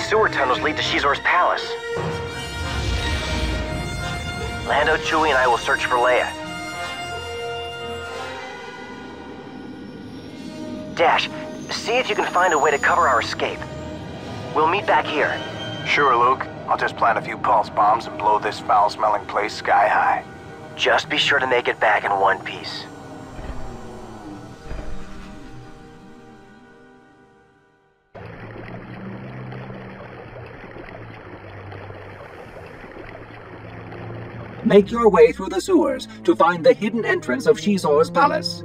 sewer tunnels lead to Xizor's palace. Lando, Chewie, and I will search for Leia. Dash, see if you can find a way to cover our escape. We'll meet back here. Sure, Luke. I'll just plant a few pulse bombs and blow this foul-smelling place sky high. Just be sure to make it back in one piece. Make your way through the sewers to find the hidden entrance of Xizor's palace.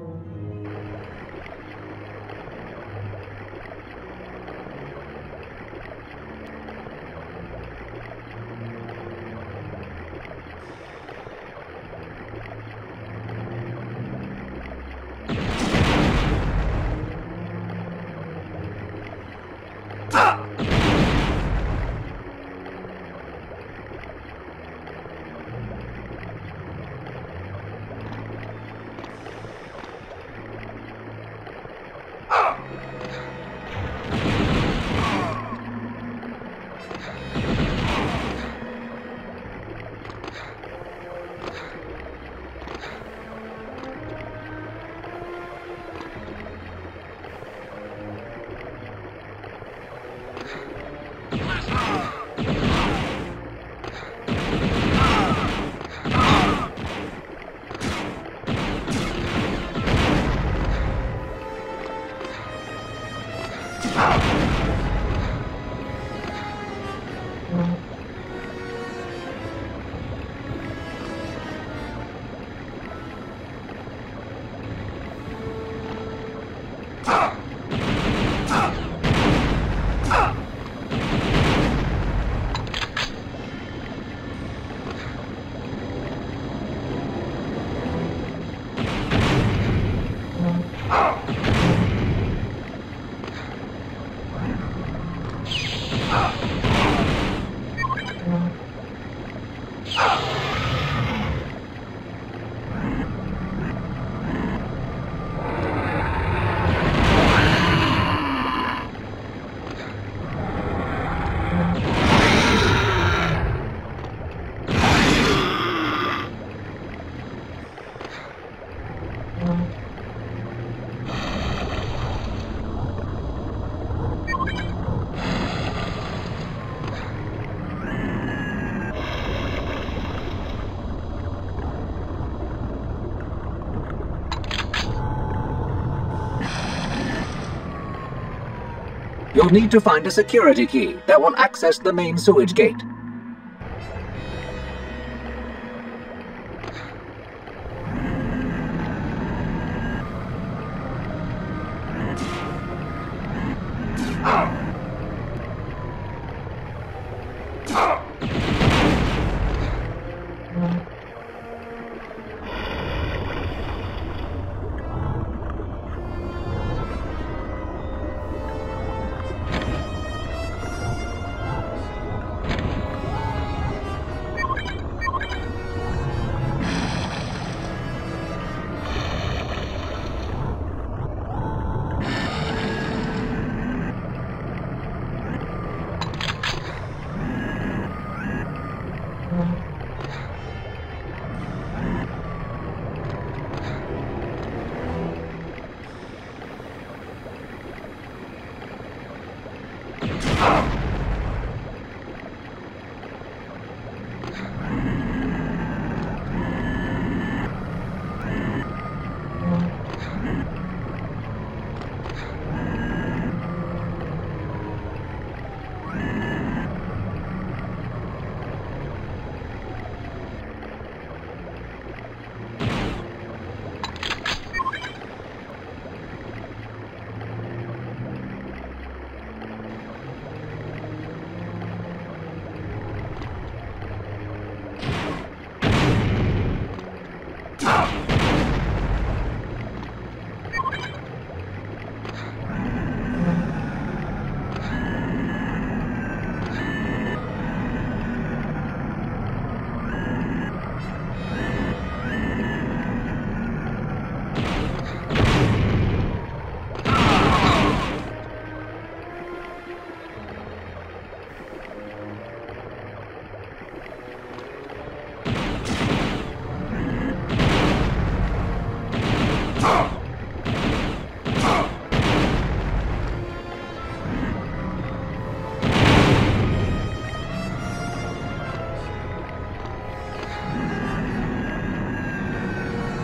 You'll need to find a security key that will access the main sewage gate.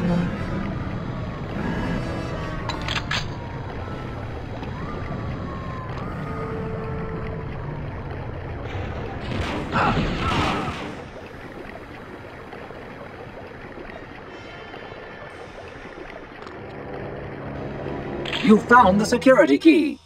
You found the security key.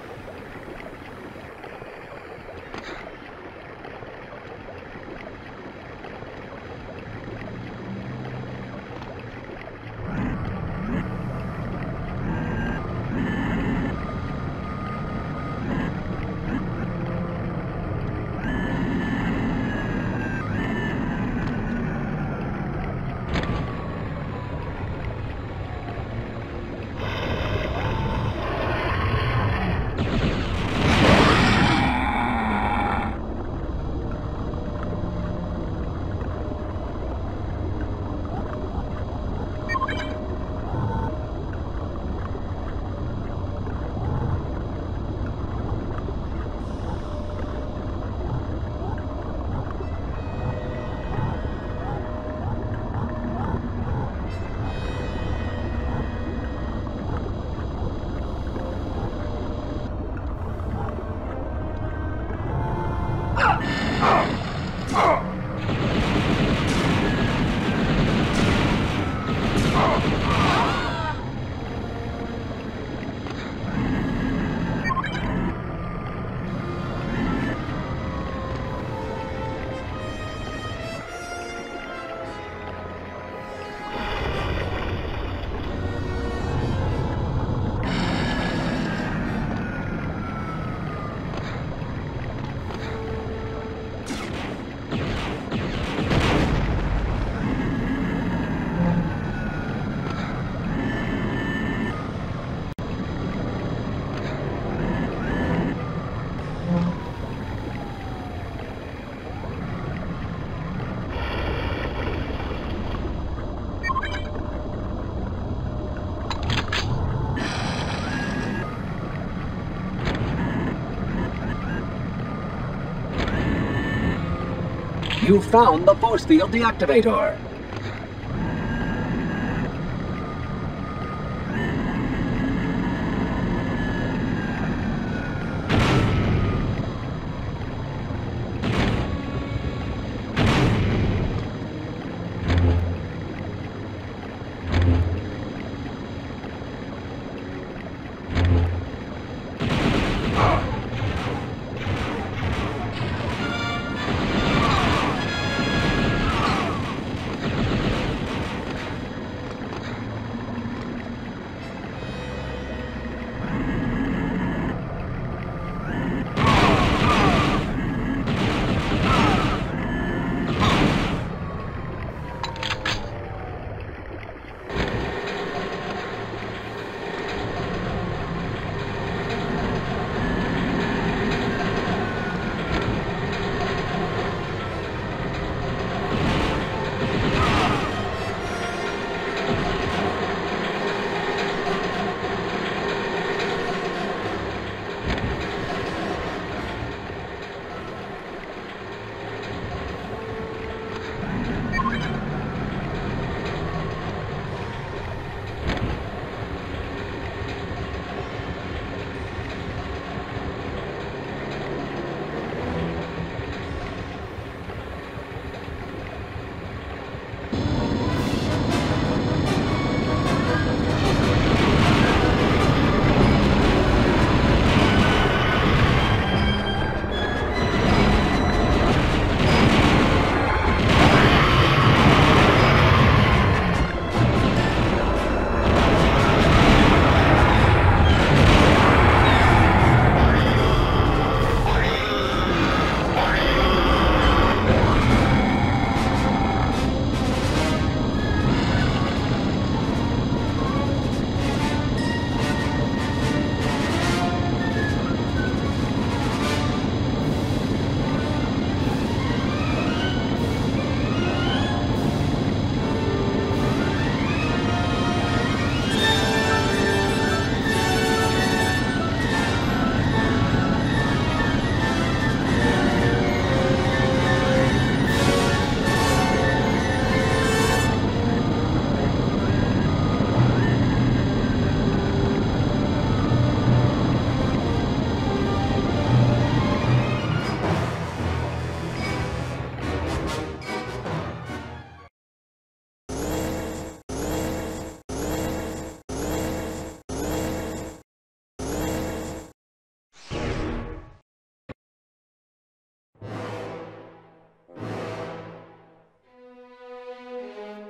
You found the force field deactivator.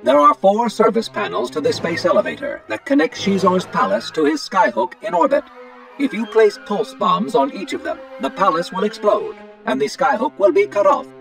There are 4 service panels to the space elevator that connect Xizor's palace to his Skyhook in orbit. If you place pulse bombs on each of them, the palace will explode, and the Skyhook will be cut off.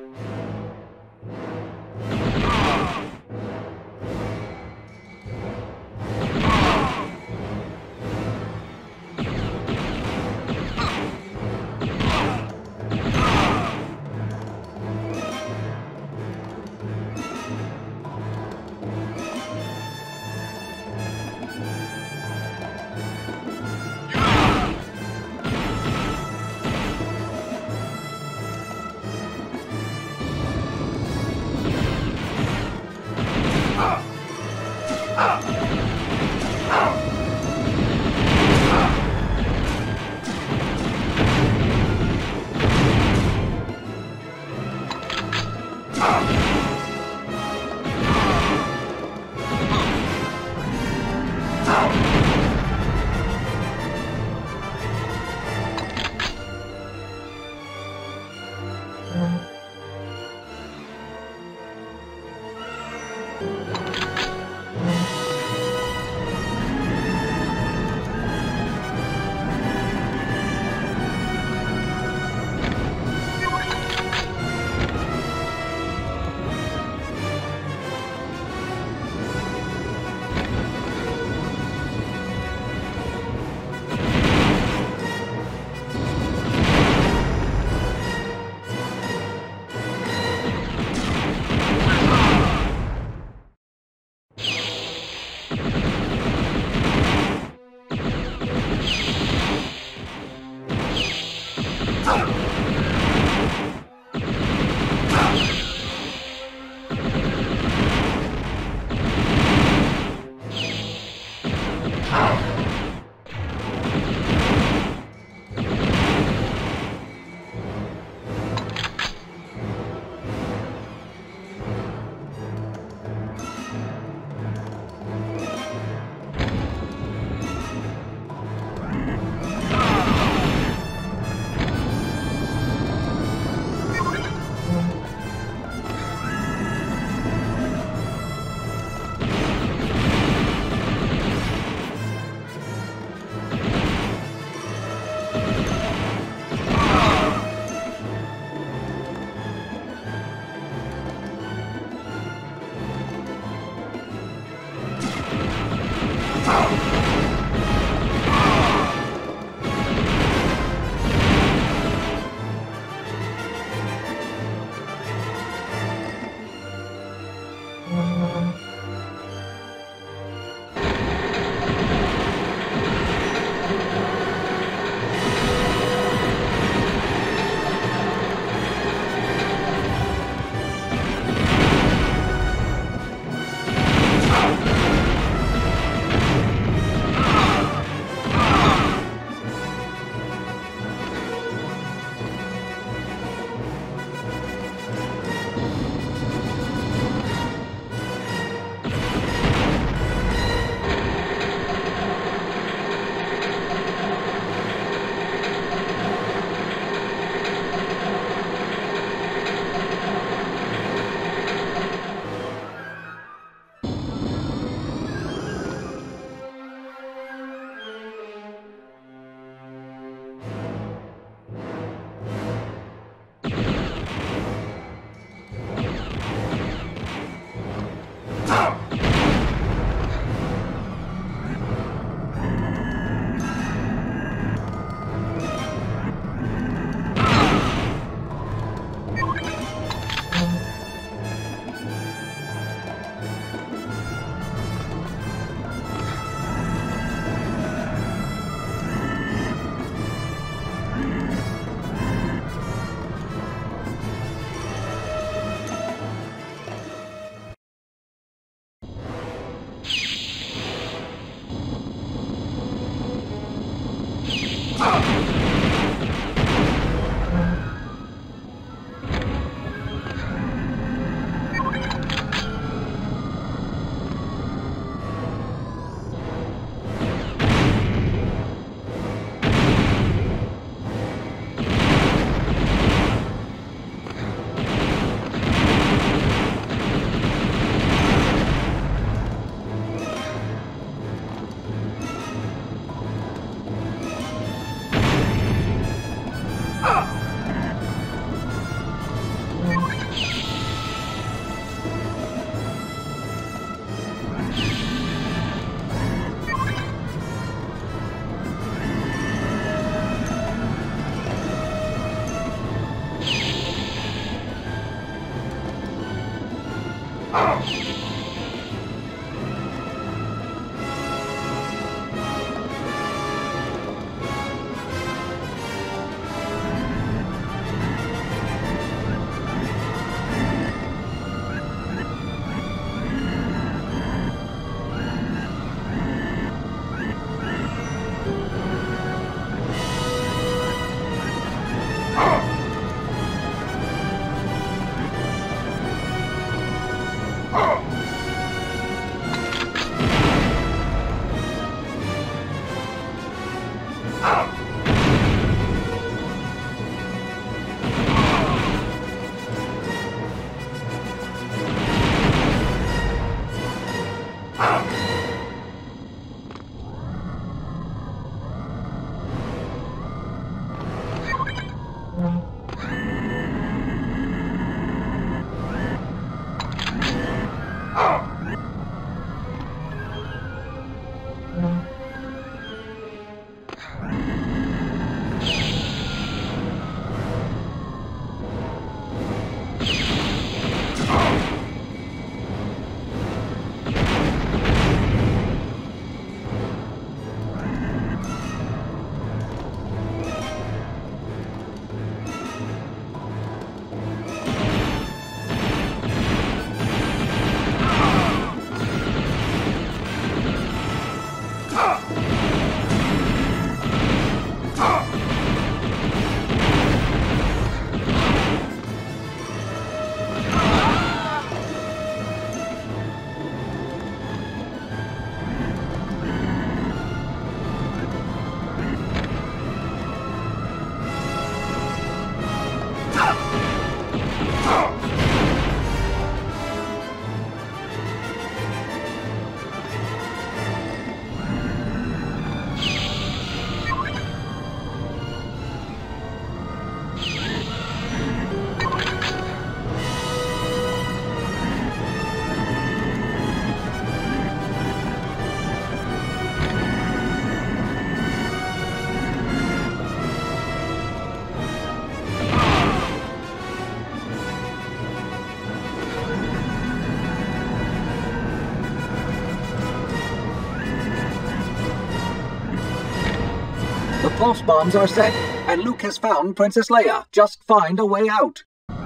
pulse bombs are set, and Luke has found Princess Leia. Just find a way out.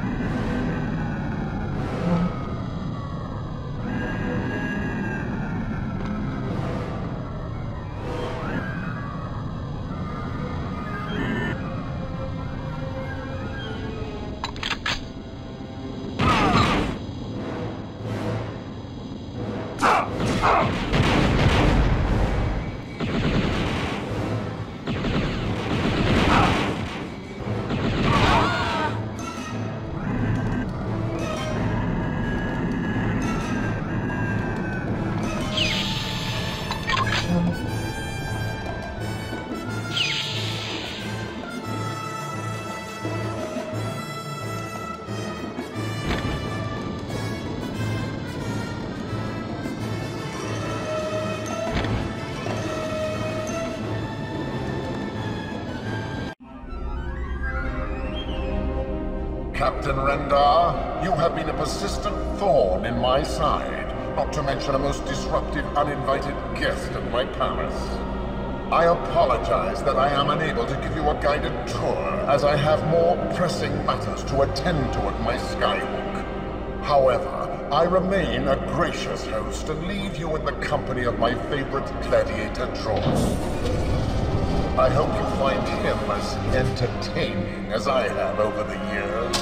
Captain Rendar, you have been a persistent thorn in my side, not to mention a most disruptive, uninvited guest at my palace. I apologize that I am unable to give you a guided tour, as I have more pressing matters to attend to at my Skyhook. However, I remain a gracious host and leave you in the company of my favorite Gladiator Droid. I hope you find him as entertaining as I have over the years.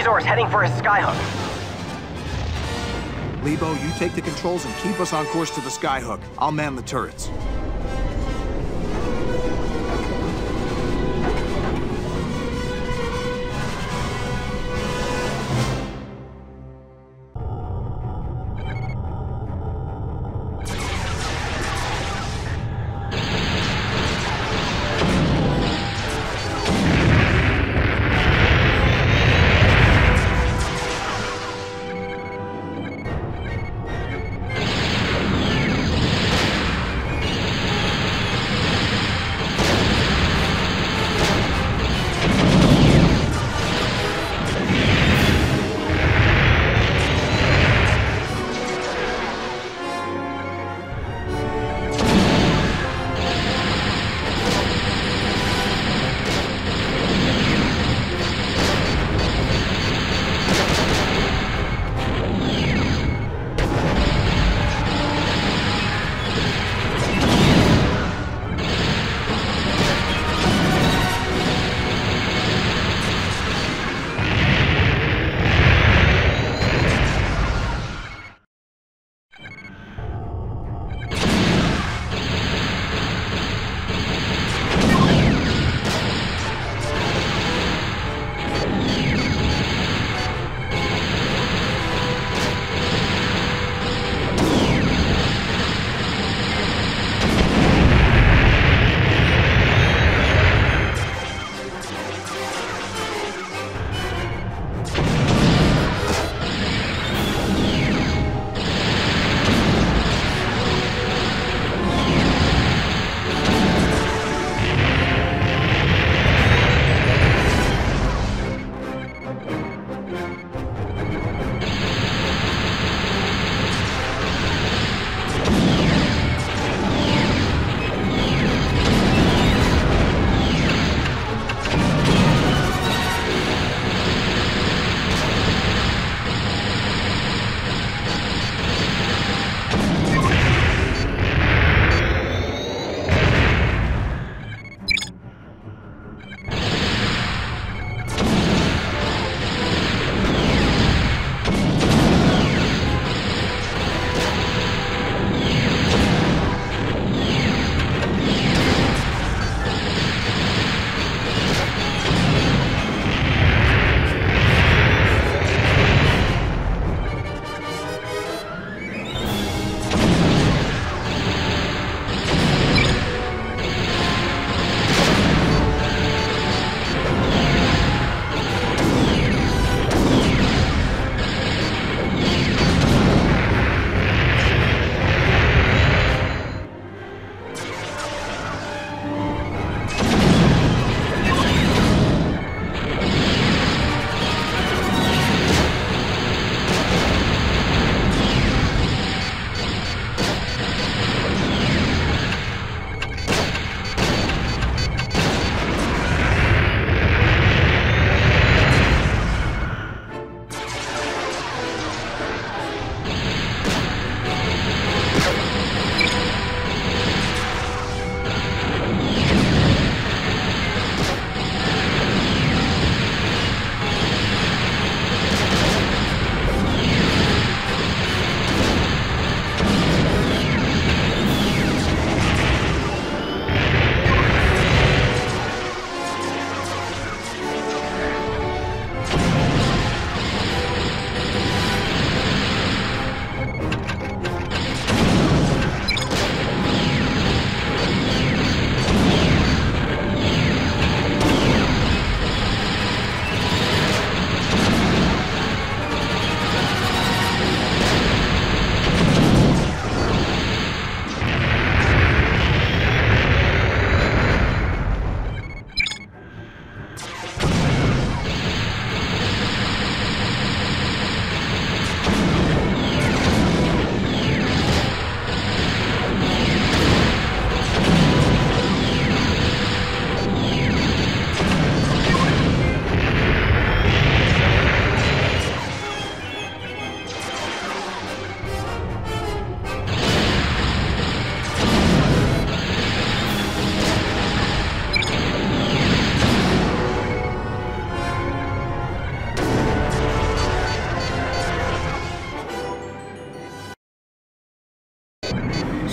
Xizor's heading for his Skyhook. Leebo, you take the controls and keep us on course to the Skyhook. I'll man the turrets.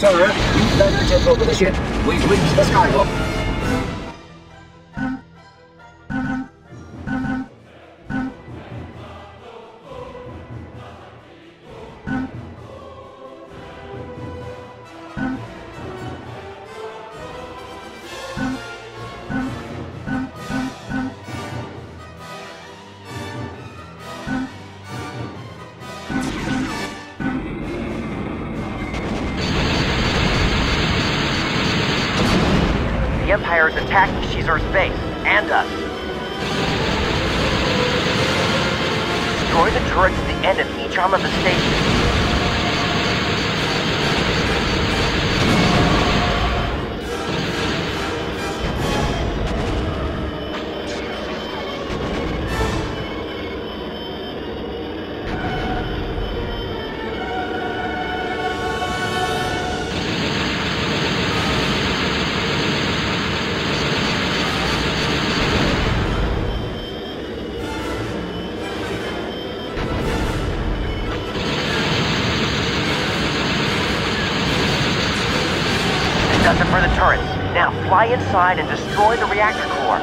Sir, use that to take over the ship. We've reached the Skyhook. The Empire is attacking Xizor's base, and us. Destroy the turrets at the end of each arm of the station. Does it for the turrets. Now fly inside and destroy the reactor core.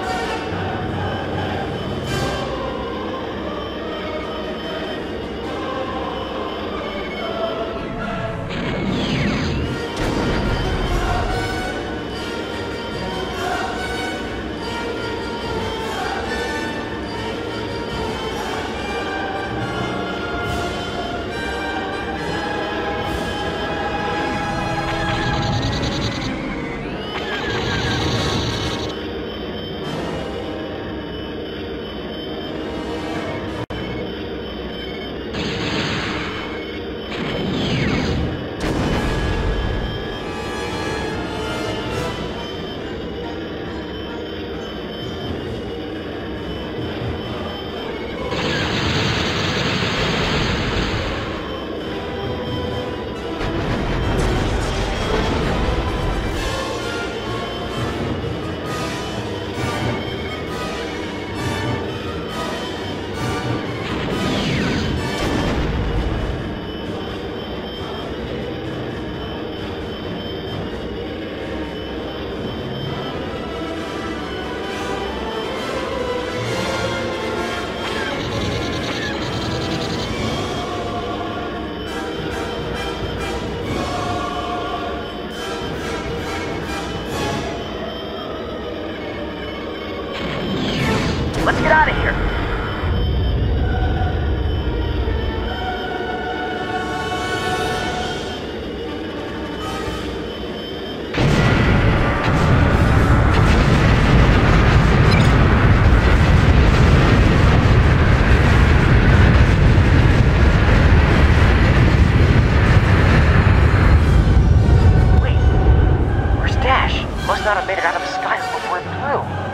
Let's get out of here. Wait, where's Dash? Must not have made it out of the Skyhook before it blew.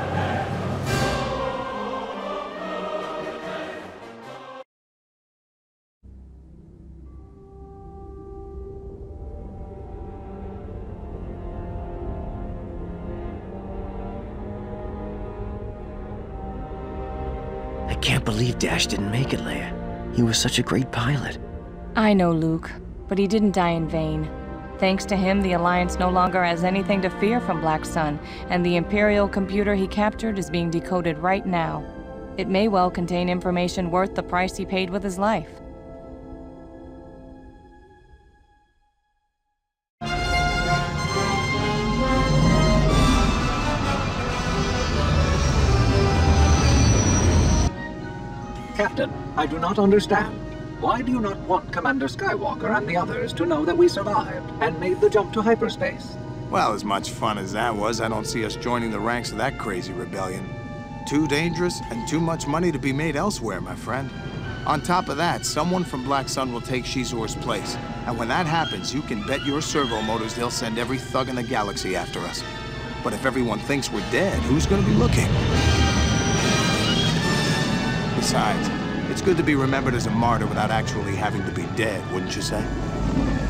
I can't believe Dash didn't make it, Leia. He was such a great pilot. I know, Luke, but he didn't die in vain. Thanks to him, the Alliance no longer has anything to fear from Black Sun, and the Imperial computer he captured is being decoded right now. It may well contain information worth the price he paid with his life. Captain, I do not understand. Why do you not want Commander Skywalker and the others to know that we survived and made the jump to hyperspace? Well, as much fun as that was, I don't see us joining the ranks of that crazy rebellion. Too dangerous and too much money to be made elsewhere, my friend. On top of that, someone from Black Sun will take Xizor's place. And when that happens, you can bet your servo motors they'll send every thug in the galaxy after us. But if everyone thinks we're dead, who's gonna be looking? Besides, it's good to be remembered as a martyr without actually having to be dead, wouldn't you say?